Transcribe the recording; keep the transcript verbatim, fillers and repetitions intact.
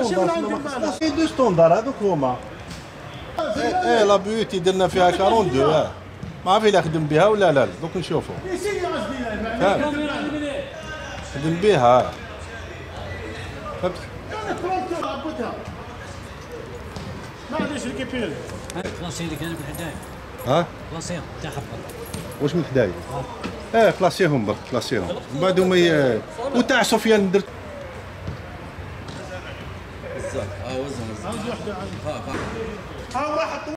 ستوندار دو ستوندار هذوك هما. ايه لا بيوتي درنا فيها أربعة وأربعين اه ما عرف الا خدم بها ولا لا دوك نشوفوا. خدم بها فهمت. ما عنديش الكيبيل. كلاسي اللي كان بحدايا. ها؟ كلاسي تاع حبه. واش من حدايا؟ اه كلاسيهم برك كلاسيهم. من بعد هما ي... وتاع سفيان درت. اه وزن وزن. ها واحد